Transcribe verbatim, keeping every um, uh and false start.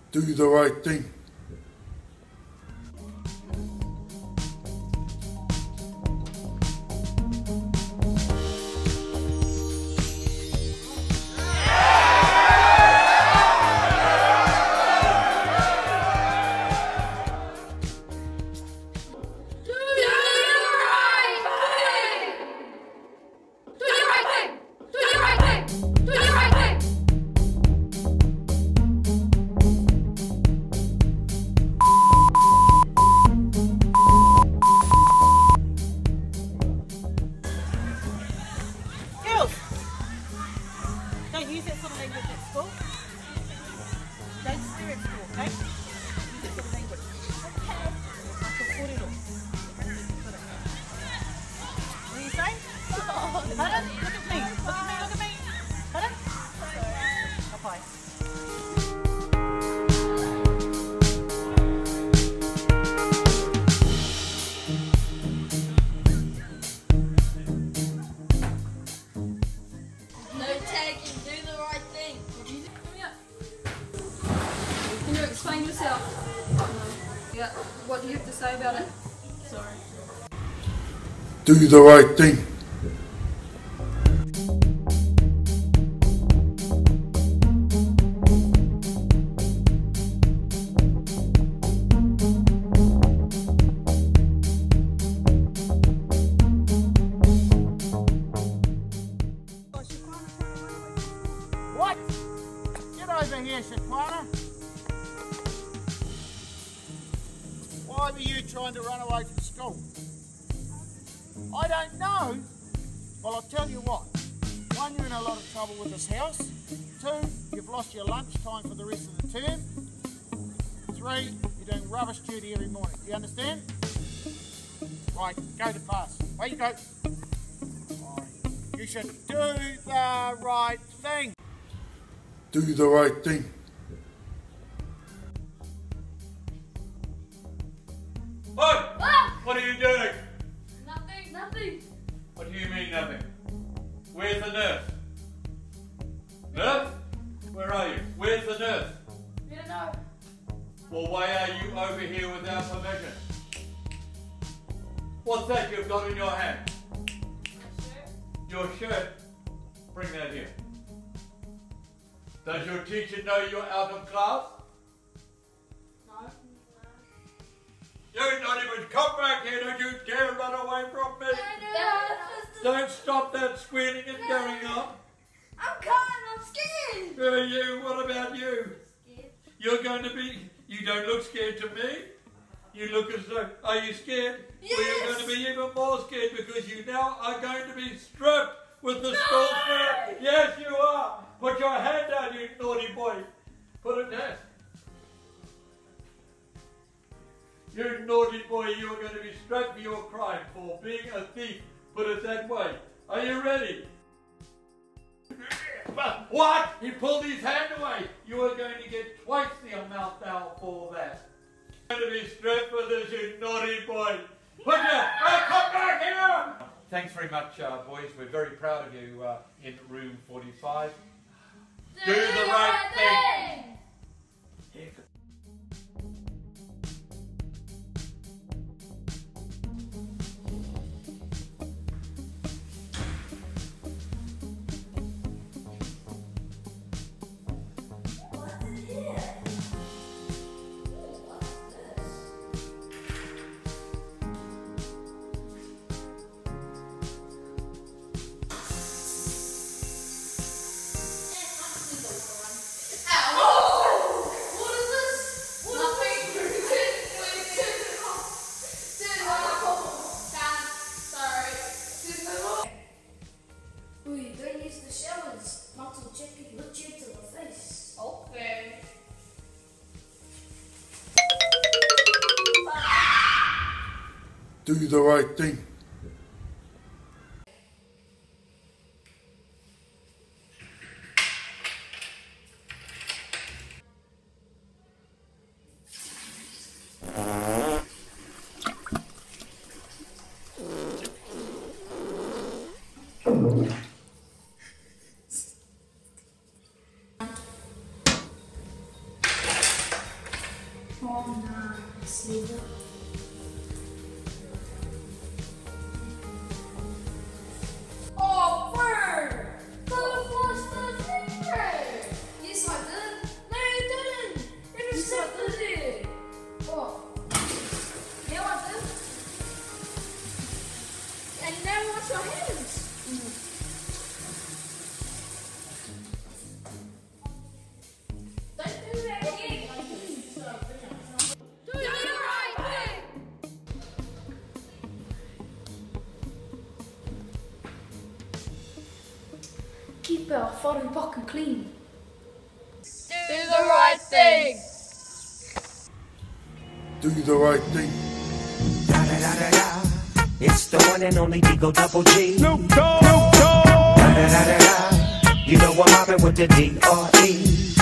Do the right thing. Don't use that sort of language at school. Don't swear at school, okay? Use that sort of language. Okay. Kōrero. What do you say? Pardon? Look at me. Look at me. Look at me. Pardon? Kapai. Explain yourself. Yeah. What do you have to say about it? Sorry. Do the right thing. What? Get over here, Shaquana. Why were you trying to run away from school? I don't know. Well, I'll tell you what. One, you're in a lot of trouble with this house. Two, you've lost your lunch time for the rest of the term. Three, you're doing rubbish duty every morning. Do you understand? Right, go to class. Where you go? Right. You should do the right thing. Do the right thing. Oi! Ah! What are you doing? Nothing. Nothing. What do you mean nothing? Where's the nurse? Nurse? Where are you? Where's the nurse? You don't know. Well, why are you over here without permission? What's that you've got in your hand? Your shirt? Bring that here. Does your teacher know you're out of class? No. You not even come back here, don't you dare run away from me! Don't stop that squealing and going on. I'm coming. I'm scared. Who are you? What about you? Scared. You're going to be, you don't look scared to me. You look as though, are you scared? Yes. Well, you're going to be even more scared because you now are going to be stripped with the No. school spirit. Yes, you are. Put your hand down, you naughty boy. Put it down. You naughty boy, you are going to be struck for your crime for being a thief. Put it that way. Are you ready? What? He pulled his hand away. You are going to get twice the amount now for that. You're going to be stripped for this, you naughty boy. Put your, oh, come back here! Thanks very much, uh, boys. We're very proud of you uh, in room forty-five. Do, Do the, the right thing. thing. Do the right thing. Oh, nice. Oh, bird! Don't flush the finger! Yes, I did. No, you didn't. It was separate. Oh. Yeah, I did. And now wash your hands. Don't do that again. Do the right thing. Keep our foreign pocket clean. Do the right thing. Do the right thing. Da da da da da. It's the one and only Digo Double G. Snoop Dogg. Da da da da da. You know I'm mobbing with the D R E.